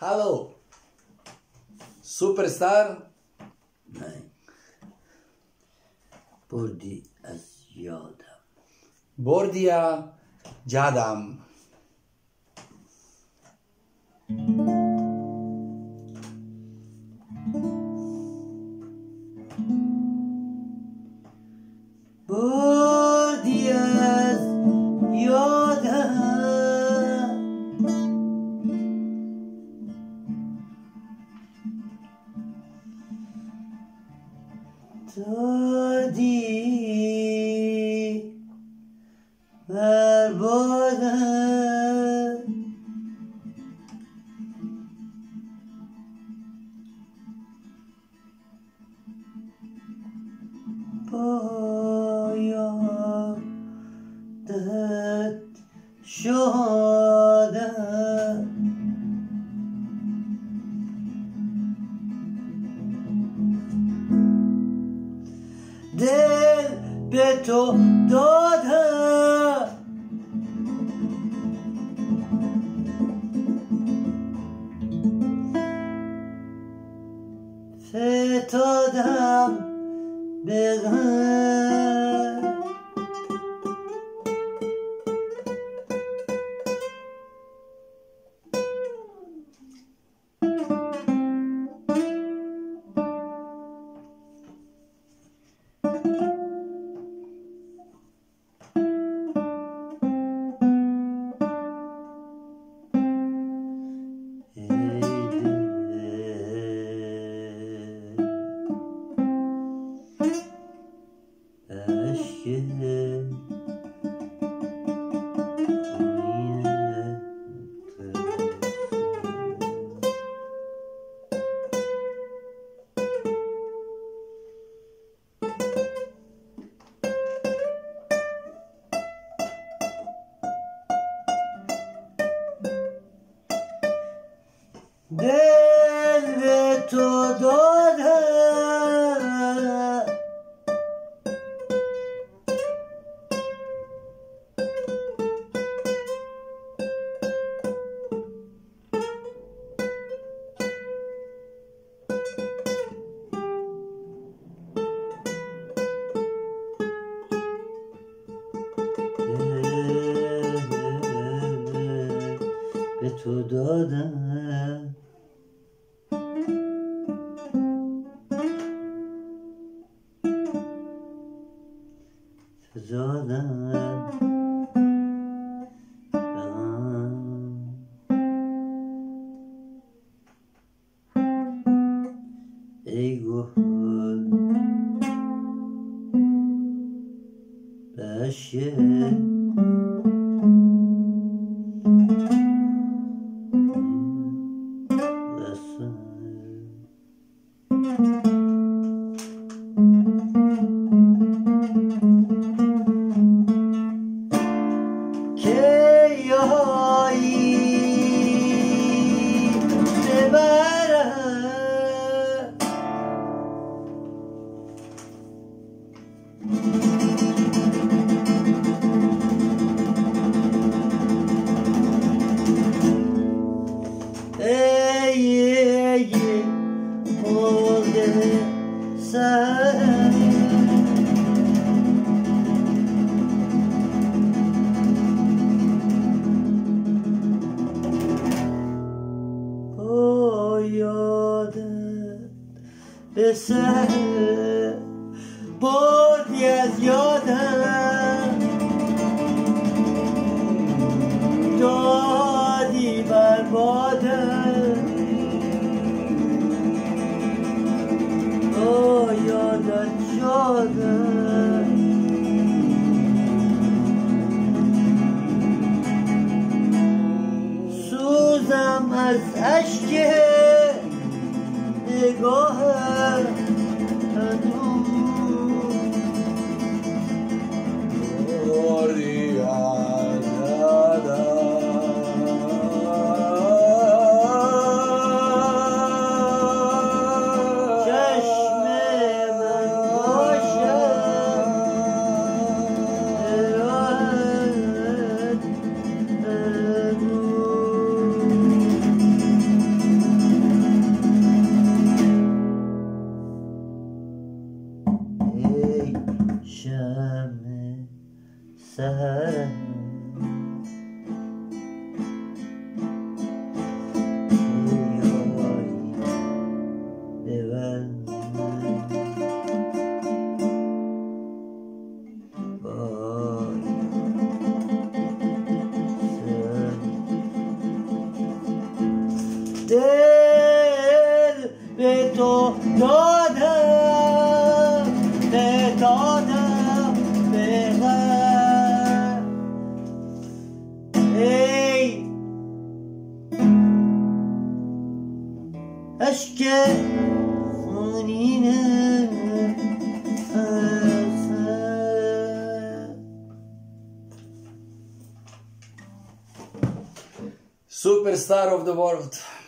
Hello. Superstar. نه. بردی از یادم. Bordia Jadam. بردی از یادم. دادی بربادم. با یادت شدم. دل به تو دادم. فتادم به غم. دل به تو دادم. به تو دادم. فزادم ای گل بشه به سر بردی از یادم. دادی بربادم. با یادت شدم. سوزم از اشک نگاهم هنوز. بردی از یادم. چشم من باشد راحت هنوز. سهر دل به تو دادم به غم ای اشک خونین Superstar of the world.